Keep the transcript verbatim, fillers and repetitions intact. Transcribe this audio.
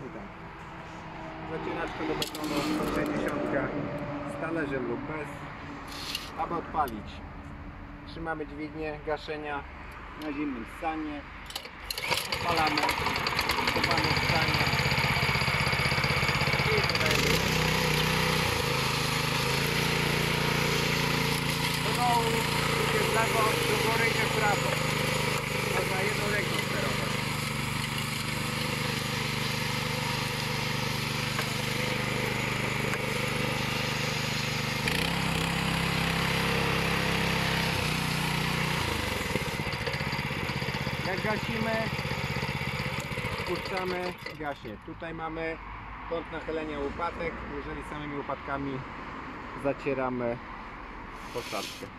Witam. Zacieraczka do betonu sto sześćdziesiąt z talerzem lub bez, aby odpalić. Trzymamy dźwignię gaszenia na zimnym stanie, odpalamy, odpalamy w stanie i wtedy do dołu, idzie w lewo, do góry idzie w prawo. Można jedną ręką sterować. Jak gasimy, puszczamy, gaśnie. Tutaj mamy kąt nachylenia łopatek, jeżeli samymi łopatkami zacieramy posadzkę.